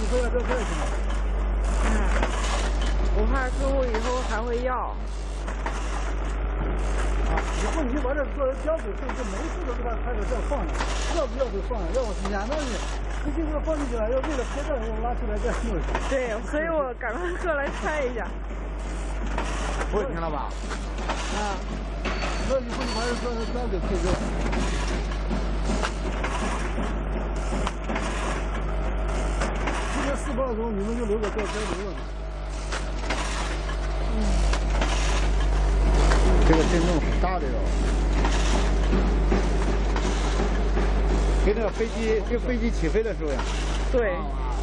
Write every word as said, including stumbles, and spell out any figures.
后要交钱是吗？ 嗯，我怕客户以后还会要。 啊，以后你就把这做标准，就每一次都给他拍个照放上，要不要就放上，要不免得你不行这放进去了，要为了拍照要拉出来再弄。 对，所以我赶快过来拍一下。 不会停了吧？ 啊。 那以后你把这做标准配个。今天试播的时候，你们就留个照片留了。 嗯。 这个震动很大的哟，跟那个飞机跟飞机起飞的时候呀。 对。